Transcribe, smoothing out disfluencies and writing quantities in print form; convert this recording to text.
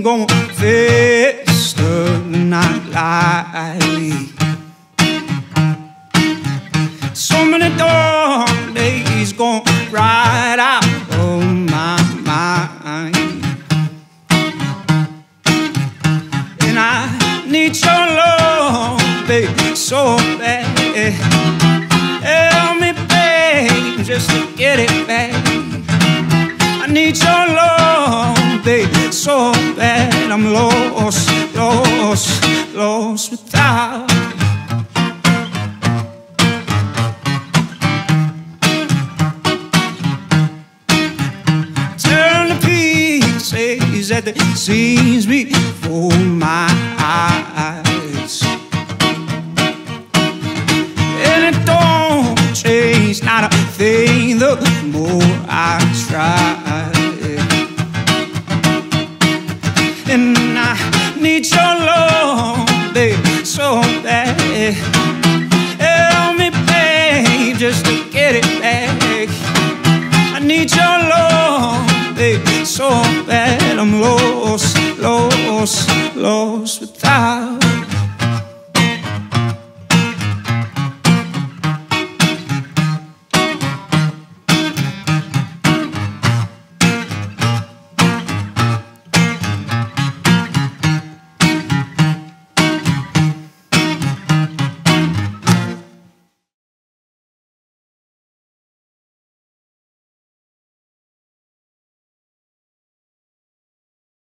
ain't gonna face the night light. So many dark days gone right out of my mind, and I need your love, baby, so bad. Help me, babe, just to get it back. I need your love, baby, so bad. I'm lost, lost, lost without. Turn the pieces at the scenes before my eyes, and it don't change, not a thing, the more I try. And I need your love, baby, so bad. Help me, babe, just to get it back. I need your love, baby, so bad. I'm lost, lost, lost